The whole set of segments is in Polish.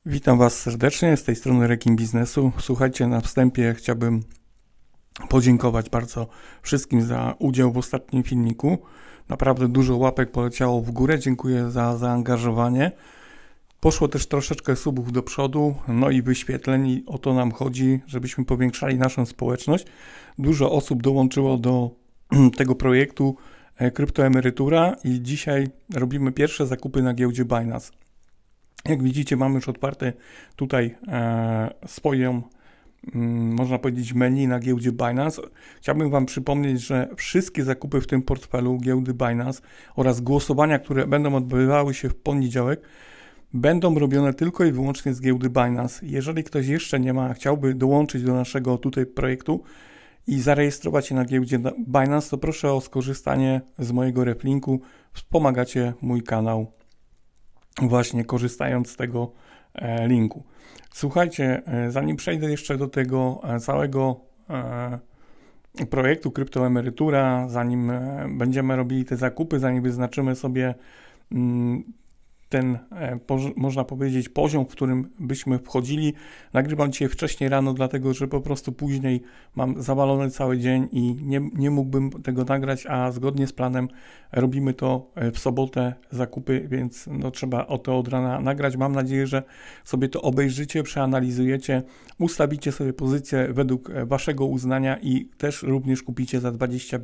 Witam Was serdecznie, z tej strony Rekin Biznesu. Słuchajcie, na wstępie chciałbym podziękować bardzo wszystkim za udział w ostatnim filmiku. Naprawdę dużo łapek poleciało w górę, dziękuję za zaangażowanie. Poszło też troszeczkę subów do przodu, no i wyświetleń, i o to nam chodzi, żebyśmy powiększali naszą społeczność. Dużo osób dołączyło do tego projektu Kryptoemerytura i dzisiaj robimy pierwsze zakupy na giełdzie Binance. Jak widzicie, mamy już otwarte tutaj swoją, można powiedzieć, menu na giełdzie Binance. Chciałbym Wam przypomnieć, że wszystkie zakupy w tym portfelu giełdy Binance oraz głosowania, które będą odbywały się w poniedziałek, będą robione tylko i wyłącznie z giełdy Binance. Jeżeli ktoś jeszcze nie ma, chciałby dołączyć do naszego tutaj projektu i zarejestrować się na giełdzie Binance, to proszę o skorzystanie z mojego reflinku. Wspomagacie mój kanał właśnie korzystając z tego linku. Słuchajcie, zanim przejdę jeszcze do tego całego projektu Kryptoemerytura, zanim będziemy robili te zakupy, zanim wyznaczymy sobie ten, można powiedzieć, poziom, w którym byśmy wchodzili. Nagrywam dzisiaj wcześniej rano, dlatego że po prostu później mam zawalony cały dzień i nie mógłbym tego nagrać, a zgodnie z planem robimy to w sobotę zakupy, więc no, trzeba o to od rana nagrać. Mam nadzieję, że sobie to obejrzycie, przeanalizujecie, ustawicie sobie pozycję według Waszego uznania i też również kupicie za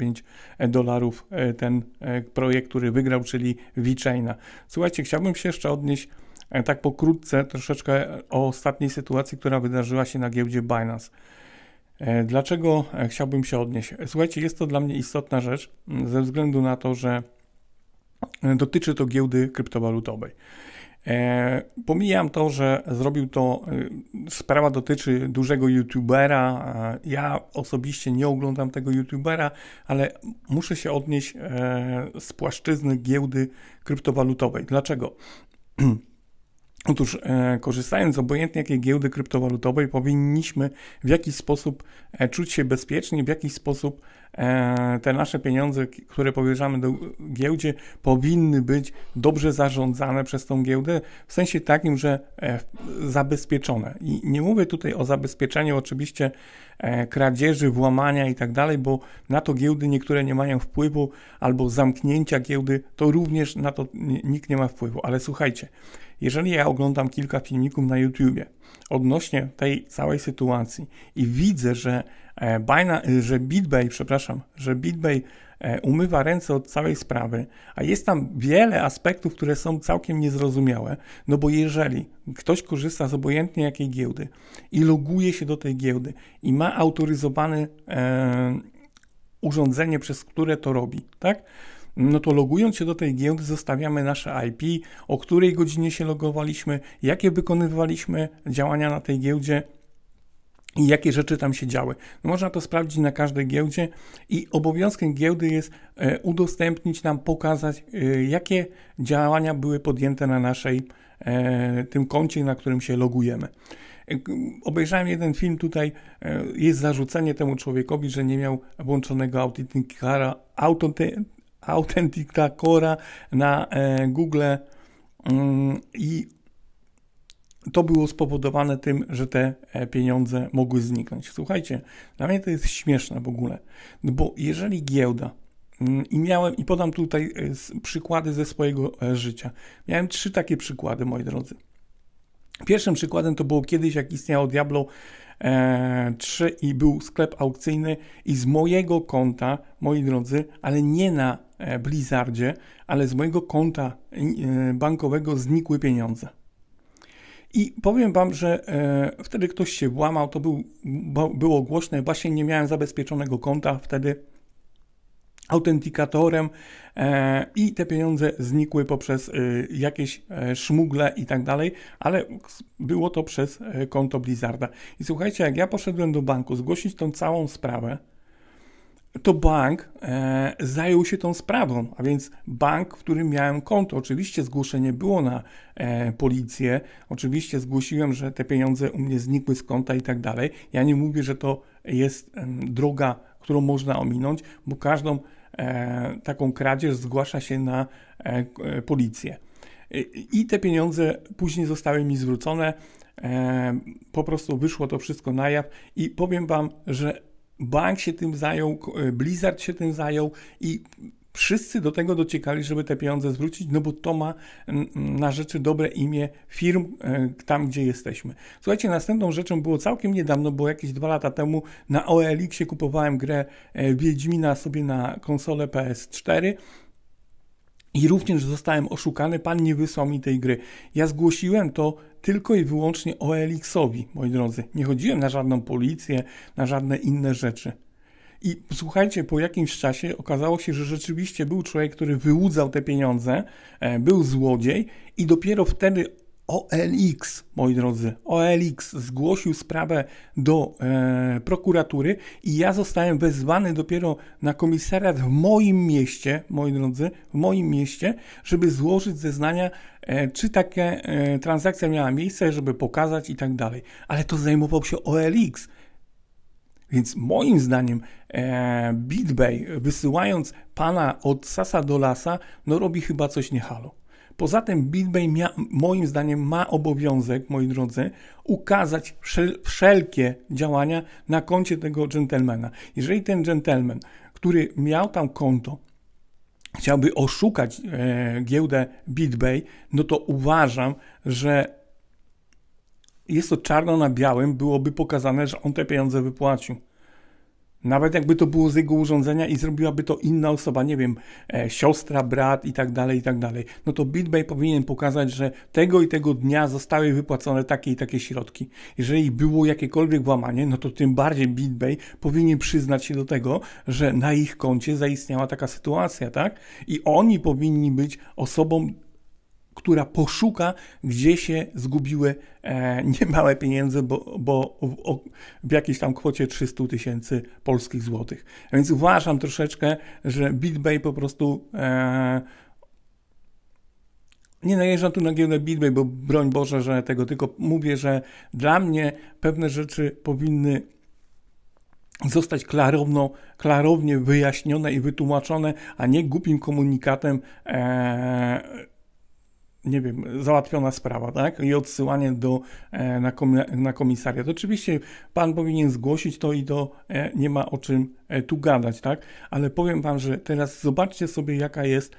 $25 ten projekt, który wygrał, czyli VeChaina. Słuchajcie, chciałbym się jeszcze odnieść tak pokrótce troszeczkę o ostatniej sytuacji, która wydarzyła się na giełdzie Binance. Dlaczego chciałbym się odnieść? Słuchajcie, jest to dla mnie istotna rzecz ze względu na to, że dotyczy to giełdy kryptowalutowej. Pomijam to, że zrobił to, sprawa dotyczy dużego youtubera. Ja osobiście nie oglądam tego youtubera, ale muszę się odnieść z płaszczyzny giełdy kryptowalutowej. Dlaczego? Otóż korzystając z obojętnie jakiej giełdy kryptowalutowej, powinniśmy w jakiś sposób czuć się bezpiecznie, w jakiś sposób te nasze pieniądze, które powierzamy do giełdzie, powinny być dobrze zarządzane przez tą giełdę, w sensie takim, że zabezpieczone. I nie mówię tutaj o zabezpieczeniu oczywiście kradzieży, włamania i tak dalej, bo na to giełdy niektóre nie mają wpływu, albo zamknięcia giełdy, to również na to nikt nie ma wpływu. Ale słuchajcie, jeżeli ja oglądam kilka filmików na YouTubie odnośnie tej całej sytuacji i widzę, że BitBay umywa ręce od całej sprawy, a jest tam wiele aspektów, które są całkiem niezrozumiałe, no bo jeżeli ktoś korzysta z obojętnie jakiej giełdy i loguje się do tej giełdy i ma autoryzowane urządzenie, przez które to robi, tak? No to logując się do tej giełdy zostawiamy nasze IP, o której godzinie się logowaliśmy, jakie wykonywaliśmy działania na tej giełdzie i jakie rzeczy tam się działy. No można to sprawdzić na każdej giełdzie i obowiązkiem giełdy jest udostępnić nam, pokazać, jakie działania były podjęte na naszej tym koncie, na którym się logujemy. Obejrzałem jeden film tutaj, jest zarzucenie temu człowiekowi, że nie miał włączonego autentykatora na Google i to było spowodowane tym, że te pieniądze mogły zniknąć. Słuchajcie, dla mnie to jest śmieszne w ogóle, no bo jeżeli giełda, i podam tutaj przykłady ze swojego życia. Miałem 3 takie przykłady, moi drodzy. Pierwszym przykładem to było kiedyś, jak istniało Diablo 3 i był sklep aukcyjny i z mojego konta, moi drodzy, ale nie na Blizzardzie, ale z mojego konta bankowego znikły pieniądze. I powiem Wam, że wtedy ktoś się włamał, to było głośne, właśnie nie miałem zabezpieczonego konta wtedy autentykatorem i te pieniądze znikły poprzez jakieś szmugle i tak dalej, ale było to przez konto Blizzarda. I słuchajcie, jak ja poszedłem do banku zgłosić tą całą sprawę, to bank zajął się tą sprawą, a więc bank, w którym miałem konto. Oczywiście zgłoszenie było na policję, oczywiście zgłosiłem, że te pieniądze u mnie znikły z konta i tak dalej. Ja nie mówię, że to jest droga, którą można ominąć, bo każdą taką kradzież zgłasza się na policję. I te pieniądze później zostały mi zwrócone. Po prostu wyszło to wszystko na jaw i powiem wam, że bank się tym zajął, Blizzard się tym zajął i wszyscy do tego dociekali, żeby te pieniądze zwrócić, no bo to ma na rzeczy dobre imię firm tam, gdzie jesteśmy. Słuchajcie, następną rzeczą było całkiem niedawno, bo jakieś 2 lata temu na OLX-ie kupowałem grę Wiedźmina sobie na konsolę PS4 i również zostałem oszukany, pan nie wysłał mi tej gry. Ja zgłosiłem to tylko i wyłącznie OLX-owi, moi drodzy. Nie chodziłem na żadną policję, na żadne inne rzeczy. I słuchajcie, po jakimś czasie okazało się, że rzeczywiście był człowiek, który wyłudzał te pieniądze, był złodziej i dopiero wtedy OLX, moi drodzy, OLX zgłosił sprawę do prokuratury i ja zostałem wezwany dopiero na komisariat w moim mieście, moi drodzy, w moim mieście, żeby złożyć zeznania, czy taka transakcja miała miejsce, żeby pokazać i tak dalej. Ale to zajmował się OLX. Więc moim zdaniem BitBay, wysyłając pana od sasa do lasa, no robi chyba coś nie halo. Poza tym BitBay moim zdaniem ma obowiązek, moi drodzy, ukazać wszelkie działania na koncie tego dżentelmena. Jeżeli ten dżentelmen, który miał tam konto, chciałby oszukać giełdę BitBay, no to uważam, że jest to czarno na białym, byłoby pokazane, że on te pieniądze wypłacił. Nawet jakby to było z jego urządzenia i zrobiłaby to inna osoba, nie wiem, siostra, brat i tak dalej, no to BitBay powinien pokazać, że tego i tego dnia zostały wypłacone takie i takie środki. Jeżeli było jakiekolwiek włamanie, no to tym bardziej BitBay powinien przyznać się do tego, że na ich koncie zaistniała taka sytuacja, tak? I oni powinni być osobą, która poszuka, gdzie się zgubiły niemałe pieniądze, bo w jakiejś tam kwocie 300 000 polskich złotych. Więc uważam troszeczkę, że BitBay po prostu nie najeżdżam tu na giełdę BitBay, bo broń Boże, że tego, tylko mówię, że dla mnie pewne rzeczy powinny zostać klarownie wyjaśnione i wytłumaczone, a nie głupim komunikatem nie wiem, załatwiona sprawa, tak? I odsyłanie na komisariat. Oczywiście pan powinien zgłosić to i to nie ma o czym tu gadać, tak? Ale powiem wam, że teraz zobaczcie sobie, jaka jest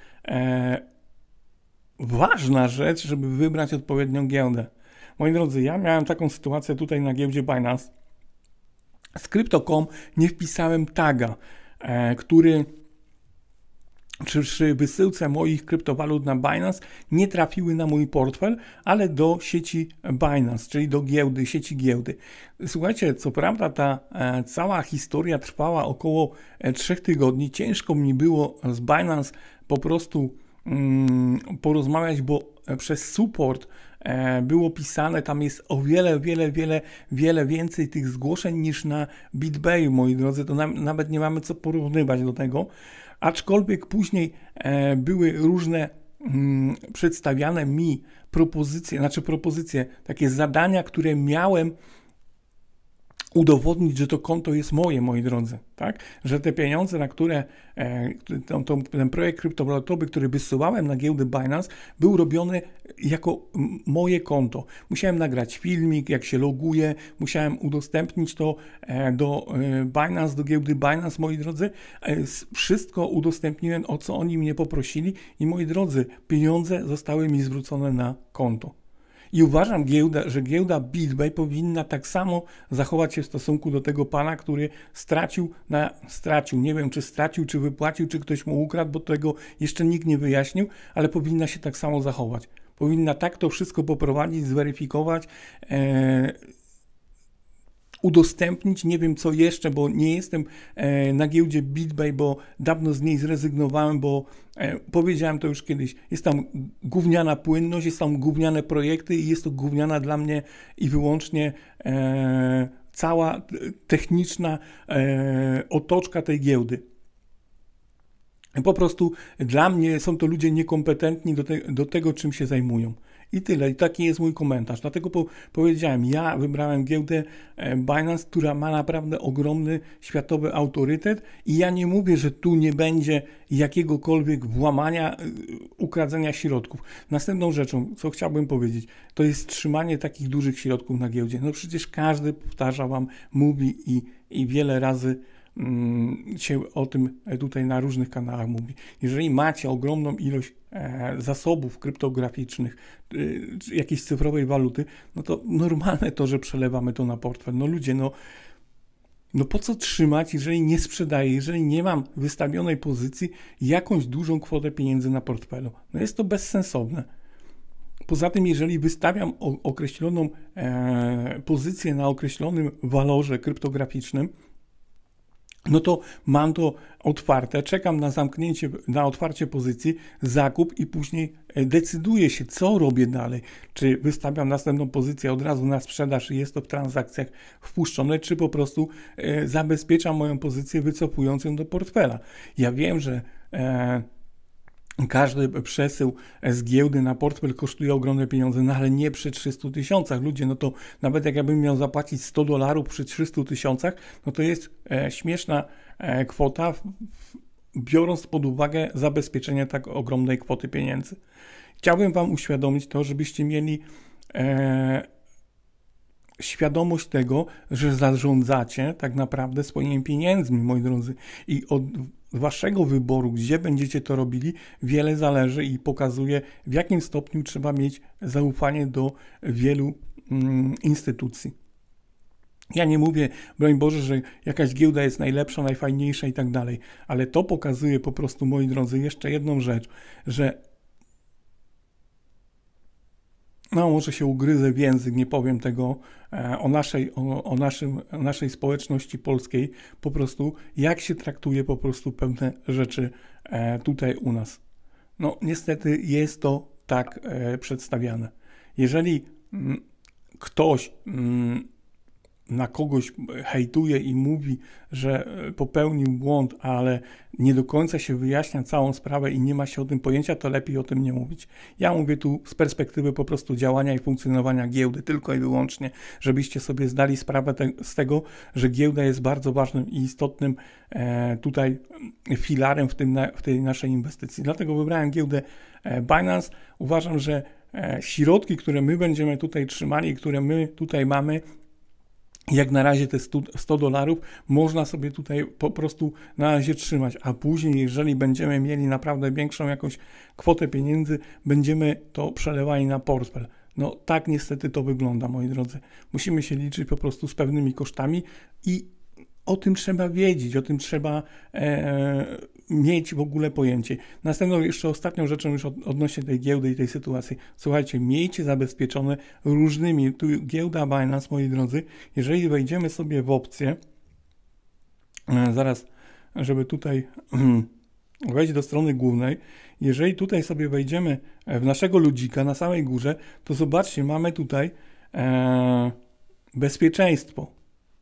ważna rzecz, żeby wybrać odpowiednią giełdę. Moi drodzy, ja miałem taką sytuację tutaj na giełdzie Binance. Z Crypto.com nie wpisałem taga, który przy wysyłce moich kryptowalut na Binance nie trafiły na mój portfel, ale do sieci Binance, czyli do giełdy, sieci giełdy. Słuchajcie, co prawda ta cała historia trwała około 3 tygodni. Ciężko mi było z Binance po prostu porozmawiać, bo przez support było pisane, tam jest o wiele więcej tych zgłoszeń niż na BitBayu, moi drodzy, to nawet nie mamy co porównywać do tego. Aczkolwiek później były różne przedstawiane mi propozycje, takie zadania, które miałem udowodnić, że to konto jest moje, moi drodzy, tak? Że te pieniądze, na które ten projekt kryptowalutowy, który wysyłałem na giełdę Binance, był robiony jako moje konto. Musiałem nagrać filmik, jak się loguję, musiałem udostępnić to do Binance, do giełdy Binance, moi drodzy. Wszystko udostępniłem, o co oni mnie poprosili i moi drodzy, pieniądze zostały mi zwrócone na konto. I uważam, że giełda BitBay powinna tak samo zachować się w stosunku do tego pana, który stracił. Nie wiem, czy stracił, czy wypłacił, czy ktoś mu ukradł, bo tego jeszcze nikt nie wyjaśnił, ale powinna się tak samo zachować. Powinna tak to wszystko poprowadzić, zweryfikować, udostępnić, nie wiem co jeszcze, bo nie jestem na giełdzie BitBay, bo dawno z niej zrezygnowałem, bo powiedziałem to już kiedyś, jest tam gówniana płynność, jest tam gówniane projekty i jest to gówniana dla mnie i wyłącznie cała techniczna otoczka tej giełdy. Po prostu dla mnie są to ludzie niekompetentni do tego, czym się zajmują. I tyle. I taki jest mój komentarz. Dlatego powiedziałem, ja wybrałem giełdę Binance, która ma naprawdę ogromny światowy autorytet i ja nie mówię, że tu nie będzie jakiegokolwiek włamania, ukradzenia środków. Następną rzeczą, co chciałbym powiedzieć, to jest trzymanie takich dużych środków na giełdzie. No przecież każdy, powtarza wam, mówi i wiele razy się o tym tutaj na różnych kanałach mówi. Jeżeli macie ogromną ilość zasobów kryptograficznych, jakiejś cyfrowej waluty, no to normalne to, że przelewamy to na portfel. No ludzie, no po co trzymać, jeżeli nie sprzedaję, jeżeli nie mam wystawionej pozycji jakąś dużą kwotę pieniędzy na portfelu? No jest to bezsensowne. Poza tym, jeżeli wystawiam określoną pozycję na określonym walorze kryptograficznym, no to mam to otwarte, czekam na zamknięcie, na otwarcie pozycji, zakup i później decyduję się, co robię dalej. Czy wystawiam następną pozycję od razu na sprzedaż i jest to w transakcjach wpuszczone, czy po prostu zabezpieczam moją pozycję, wycofując ją do portfela. Ja wiem, że każdy przesył z giełdy na portfel kosztuje ogromne pieniądze, no ale nie przy 300 000. Ludzie, no to nawet jak ja bym miał zapłacić $100 przy 300 000, no to jest śmieszna kwota, biorąc pod uwagę zabezpieczenie tak ogromnej kwoty pieniędzy. Chciałbym wam uświadomić to, żebyście mieli świadomość tego, że zarządzacie tak naprawdę swoimi pieniędzmi, moi drodzy, i od waszego wyboru, gdzie będziecie to robili, wiele zależy i pokazuje, w jakim stopniu trzeba mieć zaufanie do wielu instytucji. Ja nie mówię, broń Boże, że jakaś giełda jest najlepsza, najfajniejsza i tak dalej, ale to pokazuje po prostu, moi drodzy, jeszcze jedną rzecz, że no może się ugryzę w język, nie powiem tego o naszej społeczności polskiej, po prostu jak się traktuje po prostu pewne rzeczy tutaj u nas. No niestety jest to tak przedstawiane. Jeżeli ktoś na kogoś hejtuje i mówi, że popełnił błąd, ale nie do końca się wyjaśnia całą sprawę i nie ma się o tym pojęcia, to lepiej o tym nie mówić. Ja mówię tu z perspektywy po prostu działania i funkcjonowania giełdy, tylko i wyłącznie, żebyście sobie zdali sprawę z tego, że giełda jest bardzo ważnym i istotnym tutaj filarem w tej naszej inwestycji. Dlatego wybrałem giełdę Binance. Uważam, że środki, które my będziemy tutaj trzymali, które my tutaj mamy, jak na razie te $100 można sobie tutaj po prostu na razie trzymać, a później, jeżeli będziemy mieli naprawdę większą jakąś kwotę pieniędzy, będziemy to przelewali na portfel. No tak niestety to wygląda, moi drodzy. Musimy się liczyć po prostu z pewnymi kosztami i o tym trzeba wiedzieć, o tym trzeba mieć w ogóle pojęcie. Następną, jeszcze ostatnią rzeczą już odnośnie tej giełdy i tej sytuacji. Słuchajcie, miejcie zabezpieczone różnymi, tu giełda Binance, moi drodzy, jeżeli wejdziemy sobie w opcję, zaraz, żeby tutaj wejść do strony głównej, jeżeli tutaj sobie wejdziemy w naszego ludzika na samej górze, to zobaczcie, mamy tutaj bezpieczeństwo.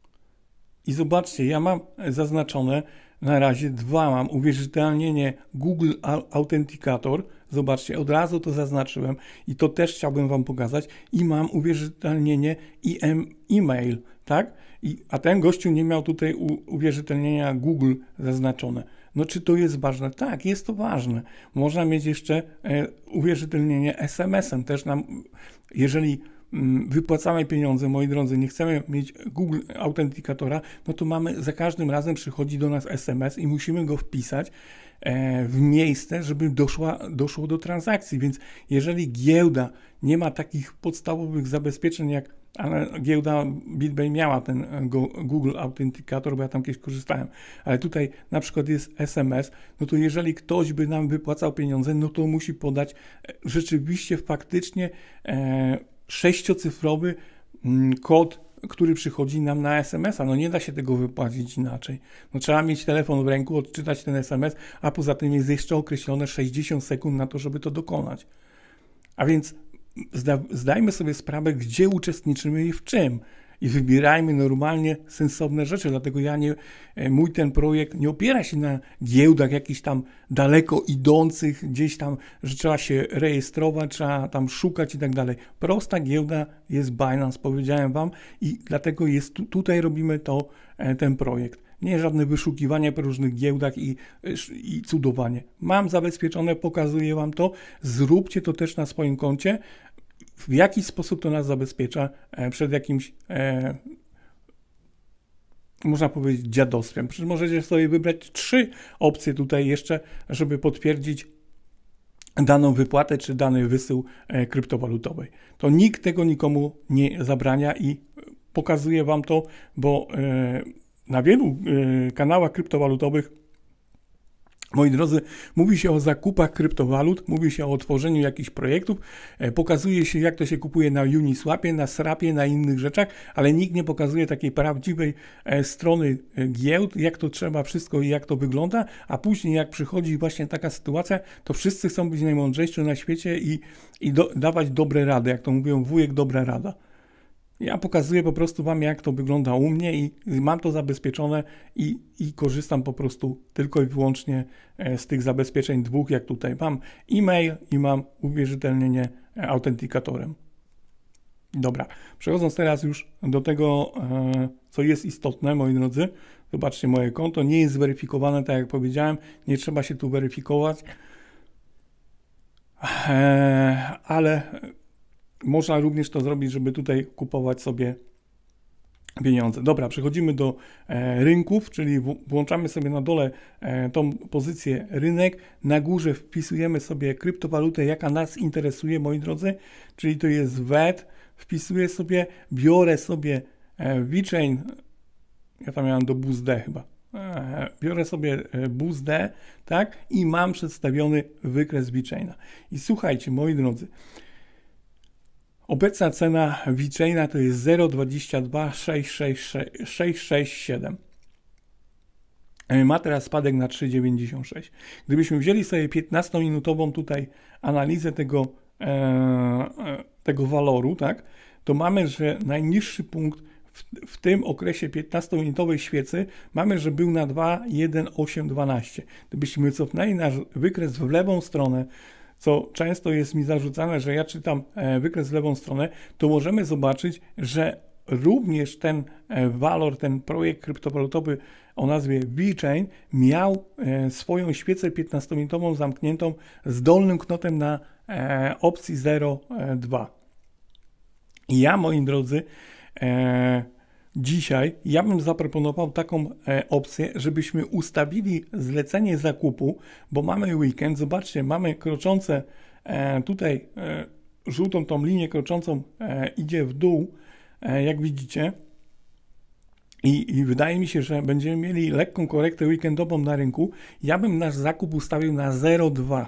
I zobaczcie, ja mam zaznaczone na razie dwa, mam uwierzytelnienie Google Authenticator, zobaczcie, od razu to zaznaczyłem i to też chciałbym wam pokazać i mam uwierzytelnienie e-mail, tak? A ten gościu nie miał tutaj uwierzytelnienia Google zaznaczone. No czy to jest ważne? Tak, jest to ważne. Można mieć jeszcze uwierzytelnienie SMS-em, też nam, jeżeli wypłacamy pieniądze, moi drodzy, nie chcemy mieć Google Authenticatora, no to mamy, za każdym razem przychodzi do nas SMS i musimy go wpisać w miejsce, żeby doszło do transakcji, więc jeżeli giełda nie ma takich podstawowych zabezpieczeń, jak giełda BitBay miała ten Google Authenticator, bo ja tam kiedyś korzystałem, ale tutaj na przykład jest SMS, no to jeżeli ktoś by nam wypłacał pieniądze, no to musi podać rzeczywiście, faktycznie 6-cyfrowy kod, który przychodzi nam na SMS-a. No nie da się tego wypłacić inaczej. No trzeba mieć telefon w ręku, odczytać ten SMS, a poza tym jest jeszcze określone 60 sekund na to, żeby to dokonać. A więc zdajmy sobie sprawę, gdzie uczestniczymy i w czym. i wybierajmy normalnie sensowne rzeczy, dlatego mój ten projekt nie opiera się na giełdach jakichś tam daleko idących, gdzieś tam, że trzeba się rejestrować, trzeba tam szukać i tak dalej. Prosta giełda jest Binance, powiedziałem wam, i dlatego tutaj robimy ten projekt. Nie żadne wyszukiwanie po różnych giełdach i cudowanie. Mam zabezpieczone, pokazuję wam to, zróbcie to też na swoim koncie. W jaki sposób to nas zabezpiecza przed jakimś, można powiedzieć, dziadostwem. Przecież możecie sobie wybrać 3 opcje tutaj jeszcze, żeby potwierdzić daną wypłatę czy dany wysył kryptowalutowej. To nikt tego nikomu nie zabrania i pokazuję wam to, bo na wielu kanałach kryptowalutowych, moi drodzy, mówi się o zakupach kryptowalut, mówi się o tworzeniu jakichś projektów, pokazuje się, jak to się kupuje na Uniswapie, na Srapie, na innych rzeczach, ale nikt nie pokazuje takiej prawdziwej strony giełd, jak to trzeba wszystko i jak to wygląda, a później jak przychodzi właśnie taka sytuacja, to wszyscy chcą być najmądrzejsi na świecie i dawać dobre rady, jak to mówią, wujek dobra rada. Ja pokazuję po prostu wam, jak to wygląda u mnie i mam to zabezpieczone i korzystam po prostu tylko i wyłącznie z tych zabezpieczeń 2, jak tutaj mam e-mail i mam uwierzytelnienie autentykatorem. Dobra, przechodząc teraz już do tego, co jest istotne, moi drodzy, zobaczcie, moje konto nie jest zweryfikowane, tak jak powiedziałem, nie trzeba się tu weryfikować, ale można również to zrobić, żeby tutaj kupować sobie pieniądze. Dobra, przechodzimy do rynków, czyli włączamy sobie na dole tą pozycję rynek, na górze wpisujemy sobie kryptowalutę, jaka nas interesuje, moi drodzy, czyli to jest VET, wpisuję sobie, biorę sobie VeChain, ja tam miałem do BUSD chyba, biorę sobie BUSD, tak, i mam przedstawiony wykres VeChaina. I słuchajcie, moi drodzy, obecna cena VeChaina to jest 0,22667. Ma teraz spadek na 3,96. Gdybyśmy wzięli sobie 15-minutową tutaj analizę tego waloru, tak, to mamy, że najniższy punkt w tym okresie 15-minutowej świecy mamy, że był na 2,1812. Gdybyśmy cofnęli nasz wykres w lewą stronę, co często jest mi zarzucane, że ja czytam wykres w lewą stronę, to możemy zobaczyć, że również ten walor, ten projekt kryptowalutowy o nazwie VeChain miał swoją świecę 15-minutową zamkniętą z dolnym knotem na opcji 0,2. I ja, moi drodzy, dzisiaj ja bym zaproponował taką opcję, żebyśmy ustawili zlecenie zakupu, bo mamy weekend, zobaczcie, mamy kroczące tutaj żółtą tą linię kroczącą idzie w dół, jak widzicie, i wydaje mi się, że będziemy mieli lekką korektę weekendową na rynku. Ja bym nasz zakup ustawił na 0,2.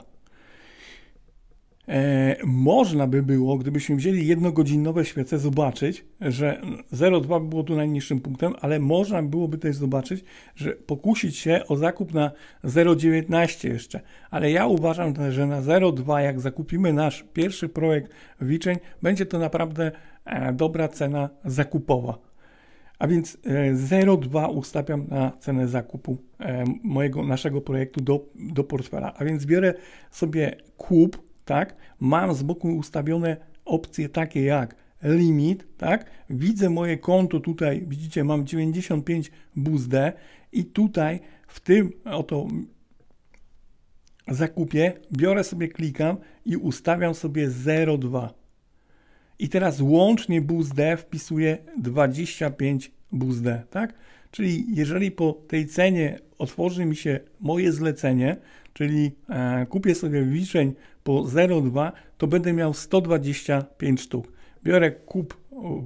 Można by było, gdybyśmy wzięli jednogodzinnowe świece, zobaczyć, że 0,2 było tu najniższym punktem, ale można byłoby też zobaczyć, że pokusić się o zakup na 0,19 jeszcze. Ale ja uważam, że na 0,2, jak zakupimy nasz pierwszy projekt VeChain, będzie to naprawdę dobra cena zakupowa. A więc 0,2 ustawiam na cenę zakupu naszego projektu do portfela. A więc biorę sobie kup, tak, mam z boku ustawione opcje takie jak limit, tak, widzę moje konto tutaj, widzicie, mam 95 BUSD i tutaj w tym oto zakupie biorę sobie, klikam i ustawiam sobie 0,2. I teraz łącznie BUSD wpisuję 25 BUSD, tak? Czyli jeżeli po tej cenie otworzy mi się moje zlecenie, czyli kupię sobie VeChain po 0,2, to będę miał 125 sztuk. Biorę kup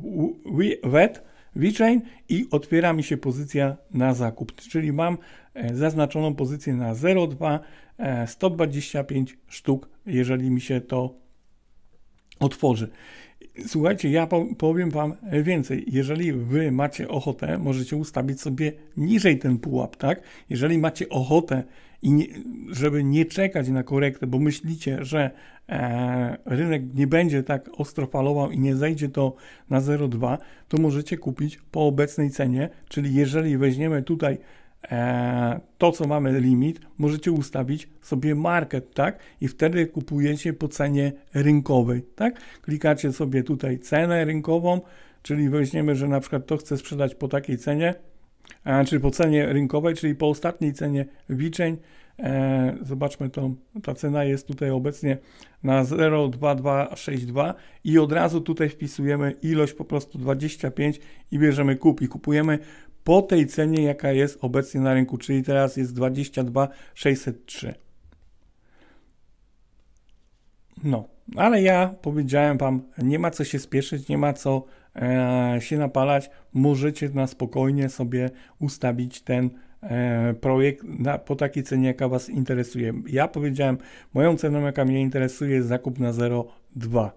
VeChain i otwiera mi się pozycja na zakup, czyli mam zaznaczoną pozycję na 0,2, 125 sztuk, jeżeli mi się to otworzy. Słuchajcie, ja powiem Wam więcej. Jeżeli Wy macie ochotę, możecie ustawić sobie niżej ten pułap, tak? Jeżeli macie ochotę, żeby nie czekać na korektę, bo myślicie, że rynek nie będzie tak ostro falował i nie zejdzie to na 0,2, to możecie kupić po obecnej cenie, czyli jeżeli weźmiemy tutaj to, co mamy limit, możecie ustawić sobie market, tak? I wtedy kupujecie po cenie rynkowej, tak? Klikacie sobie tutaj cenę rynkową, czyli weźmiemy, że na przykład to chcę sprzedać po takiej cenie, czyli po cenie rynkowej, czyli po ostatniej cenie liczeń. Zobaczmy, ta cena jest tutaj obecnie na 0,2262 i od razu tutaj wpisujemy ilość po prostu 25 i bierzemy kup i kupujemy po tej cenie, jaka jest obecnie na rynku, czyli teraz jest 22,603. No, ale ja powiedziałem Wam, nie ma co się spieszyć, nie ma co się napalać, możecie na spokojnie sobie ustawić ten projekt po takiej cenie, jaka Was interesuje. Ja powiedziałem, moją ceną, jaka mnie interesuje, jest zakup na 0,2.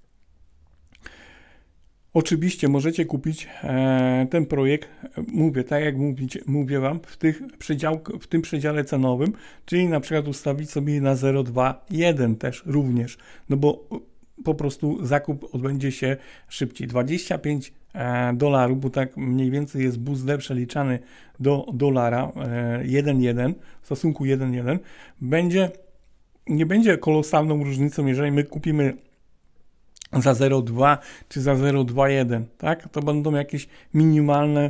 Oczywiście możecie kupić ten projekt, mówię, tak jak mówię Wam, w tym przedziale cenowym, czyli na przykład ustawić sobie na 0,21 też również, no bo po prostu zakup odbędzie się szybciej. $25, bo tak mniej więcej jest BUSD przeliczany do dolara 1,1, w stosunku 1,1, nie będzie kolosalną różnicą, jeżeli my kupimy za 0,2 czy za 0,21, tak? To będą jakieś minimalne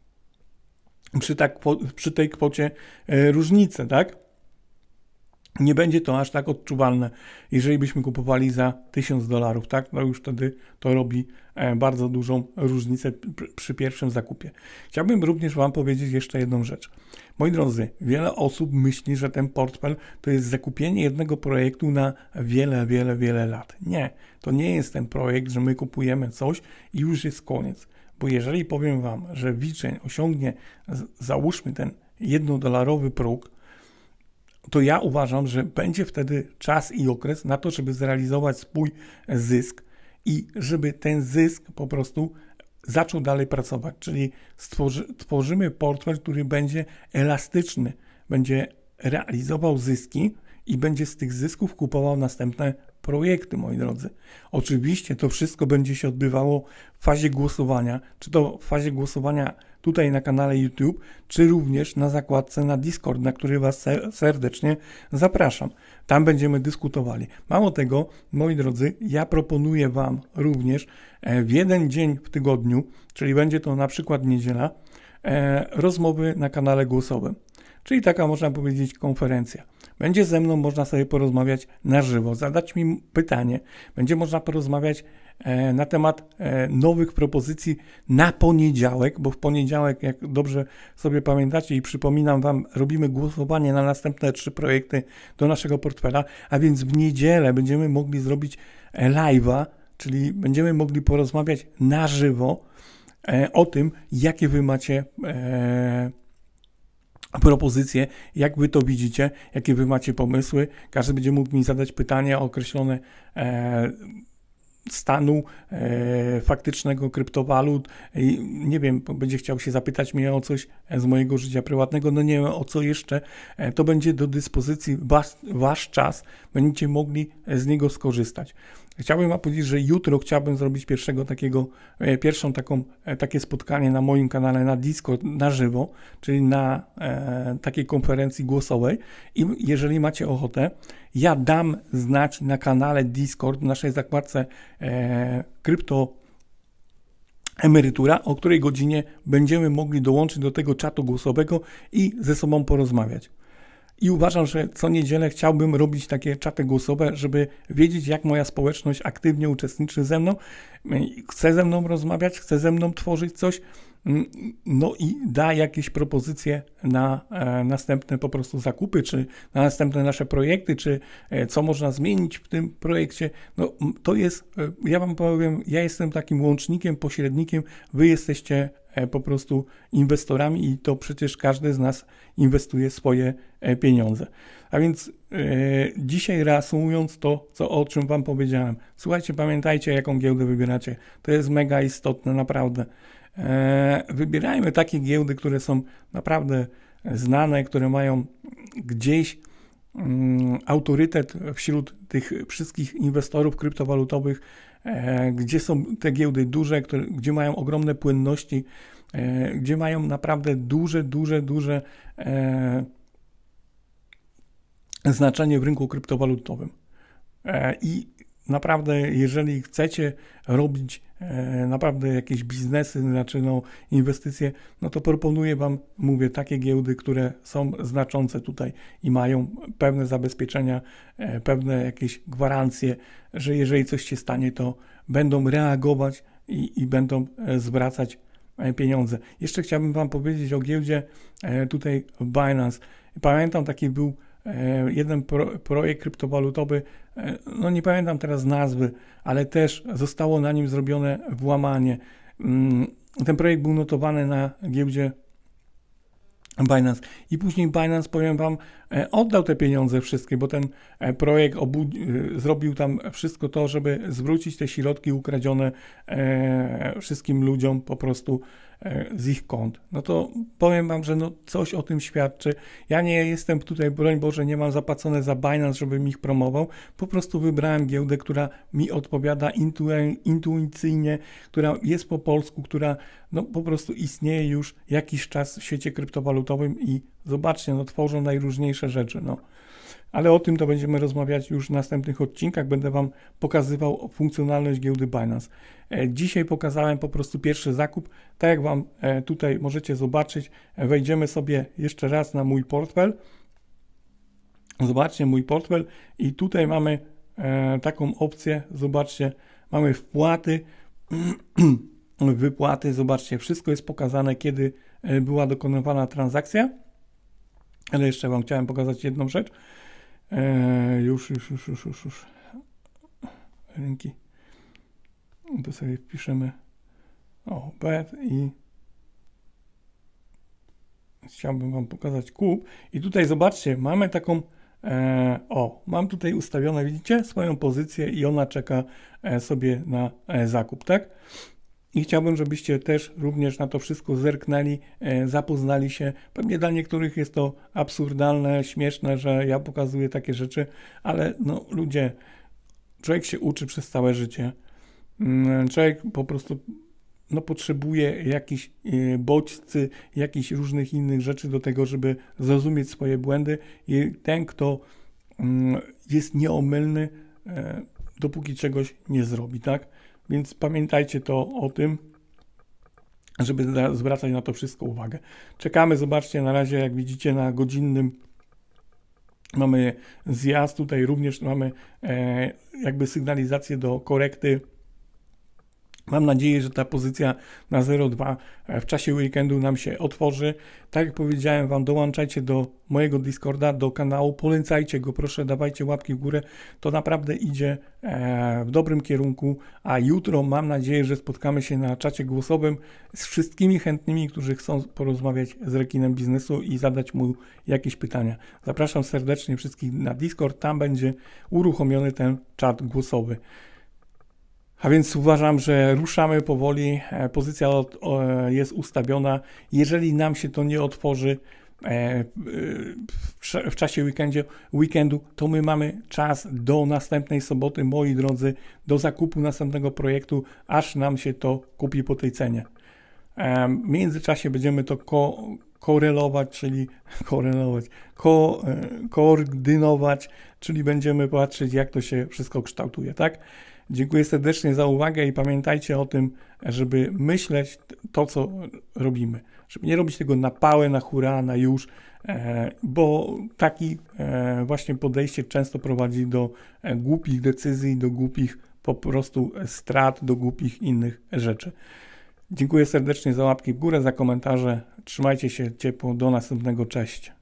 przy tej kwocie różnice, tak? Nie będzie to aż tak odczuwalne, jeżeli byśmy kupowali za $1000, tak? No już wtedy to robi bardzo dużą różnicę przy pierwszym zakupie. Chciałbym również Wam powiedzieć jeszcze jedną rzecz. Moi drodzy, wiele osób myśli, że ten portfel to jest zakupienie jednego projektu na wiele, wiele, wiele lat. Nie, to nie jest ten projekt, że my kupujemy coś i już jest koniec. Bo jeżeli powiem Wam, że liczeń osiągnie, załóżmy ten $1 próg, to ja uważam, że będzie wtedy czas i okres na to, żeby zrealizować swój zysk i żeby ten zysk po prostu zaczął dalej pracować, czyli tworzymy portfel, który będzie elastyczny, będzie realizował zyski i będzie z tych zysków kupował następne projekty, moi drodzy. Oczywiście to wszystko będzie się odbywało w fazie głosowania, czy to w fazie głosowania tutaj na kanale YouTube, czy również na zakładce na Discord, na który Was serdecznie zapraszam. Tam będziemy dyskutowali. Mało tego, moi drodzy, ja proponuję Wam również w jeden dzień w tygodniu, czyli będzie to na przykład niedziela, rozmowy na kanale głosowym. Czyli taka, można powiedzieć, konferencja. Będzie ze mną można sobie porozmawiać na żywo, zadać mi pytanie. Będzie można porozmawiać na temat nowych propozycji na poniedziałek, bo w poniedziałek, jak dobrze sobie pamiętacie i przypominam Wam, robimy głosowanie na następne 3 projekty do naszego portfela, a więc w niedzielę będziemy mogli zrobić live'a, czyli będziemy mogli porozmawiać na żywo o tym, jakie Wy macie propozycje, jak Wy to widzicie, jakie Wy macie pomysły. Każdy będzie mógł mi zadać pytania określone stanu faktycznego kryptowalut. Nie wiem, będzie chciał się zapytać mnie o coś z mojego życia prywatnego, no nie wiem o co jeszcze. To będzie do dyspozycji wasz czas, będziecie mogli z niego skorzystać. Chciałbym Wam powiedzieć, że jutro chciałbym zrobić takie spotkanie na moim kanale na Discord na żywo, czyli na takiej konferencji głosowej i jeżeli macie ochotę, ja dam znać na kanale Discord, w naszej zakładce krypto emerytura, o której godzinie będziemy mogli dołączyć do tego czatu głosowego i ze sobą porozmawiać. I uważam, że co niedzielę chciałbym robić takie czaty głosowe, żeby wiedzieć, jak moja społeczność aktywnie uczestniczy ze mną, chce ze mną rozmawiać, chce ze mną tworzyć coś, no i da jakieś propozycje na następne po prostu zakupy, czy na następne nasze projekty, czy co można zmienić w tym projekcie. No to jest, ja wam powiem, ja jestem takim łącznikiem, pośrednikiem, wy jesteście po prostu inwestorami i to przecież każdy z nas inwestuje swoje pieniądze. A więc dzisiaj reasumując to, o czym wam powiedziałem, słuchajcie, pamiętajcie, jaką giełdę wybieracie. To jest mega istotne, naprawdę. Wybierajmy takie giełdy, które są naprawdę znane, które mają gdzieś autorytet wśród tych wszystkich inwestorów kryptowalutowych, gdzie są te giełdy duże, gdzie mają ogromne płynności, gdzie mają naprawdę duże znaczenie w rynku kryptowalutowym. I naprawdę, jeżeli chcecie robić naprawdę jakieś biznesy, znaczy inwestycje, no to proponuję wam, mówię, takie giełdy, które są znaczące tutaj i mają pewne zabezpieczenia, pewne jakieś gwarancje, że jeżeli coś się stanie, to będą reagować i będą zwracać pieniądze. Jeszcze chciałbym wam powiedzieć o giełdzie tutaj Binance. Pamiętam, taki był jeden projekt kryptowalutowy, no nie pamiętam teraz nazwy, ale też zostało na nim zrobione włamanie. Ten projekt był notowany na giełdzie Binance i później Binance, powiem wam, oddał te pieniądze wszystkie, bo ten projekt zrobił tam wszystko to, żeby zwrócić te środki ukradzione wszystkim ludziom po prostu z ich kont. No to powiem wam, że no coś o tym świadczy. Ja nie jestem tutaj, broń Boże, nie mam zapłacone za Binance, żebym ich promował. Po prostu wybrałem giełdę, która mi odpowiada intuicyjnie, która jest po polsku, która no po prostu istnieje już jakiś czas w świecie kryptowalutowym i zobaczcie, no tworzą najróżniejsze rzeczy, no. Ale o tym to będziemy rozmawiać już w następnych odcinkach. Będę wam pokazywał funkcjonalność giełdy Binance. Dzisiaj pokazałem po prostu pierwszy zakup. Tak jak wam tutaj możecie zobaczyć, wejdziemy sobie jeszcze raz na mój portfel. Zobaczcie mój portfel i tutaj mamy taką opcję. Zobaczcie, mamy wpłaty, wypłaty. Zobaczcie, wszystko jest pokazane, kiedy była dokonywana transakcja. Ale jeszcze wam chciałem pokazać jedną rzecz. Już. Rynki. To sobie wpiszemy BET i chciałbym wam pokazać kup. I tutaj zobaczcie, mamy taką mam tutaj ustawione, widzicie, swoją pozycję i ona czeka sobie na zakup, tak? I chciałbym, żebyście też również na to wszystko zerknęli, zapoznali się. Pewnie dla niektórych jest to absurdalne, śmieszne, że ja pokazuję takie rzeczy, ale no ludzie, człowiek się uczy przez całe życie. Człowiek po prostu potrzebuje jakichś bodźcy, jakichś różnych innych rzeczy do tego, żeby zrozumieć swoje błędy i ten, kto jest nieomylny, dopóki czegoś nie zrobi, tak? Więc pamiętajcie o tym, żeby zwracać na to wszystko uwagę. Czekamy, zobaczcie, na razie jak widzicie na godzinnym mamy zjazd, tutaj również mamy jakby sygnalizację do korekty. Mam nadzieję, że ta pozycja na 0,2 w czasie weekendu nam się otworzy. Tak jak powiedziałem wam, dołączajcie do mojego Discorda, do kanału, polecajcie go, proszę, dawajcie łapki w górę. To naprawdę idzie w dobrym kierunku, a jutro mam nadzieję, że spotkamy się na czacie głosowym z wszystkimi chętnymi, którzy chcą porozmawiać z rekinem biznesu i zadać mu jakieś pytania. Zapraszam serdecznie wszystkich na Discord, tam będzie uruchomiony ten czat głosowy. A więc uważam, że ruszamy powoli, pozycja jest ustawiona. Jeżeli nam się to nie otworzy w czasie weekendu, to my mamy czas do następnej soboty, moi drodzy, do zakupu następnego projektu, aż nam się to kupi po tej cenie. W międzyczasie będziemy to koordynować, czyli będziemy patrzeć, jak to się wszystko kształtuje, tak? Dziękuję serdecznie za uwagę i pamiętajcie o tym, żeby myśleć to, co robimy. Żeby nie robić tego na pałę, na hura, na już, bo taki właśnie podejście często prowadzi do głupich decyzji, do głupich po prostu strat, do głupich innych rzeczy. Dziękuję serdecznie za łapki w górę, za komentarze. Trzymajcie się ciepło. Do następnego. Cześć.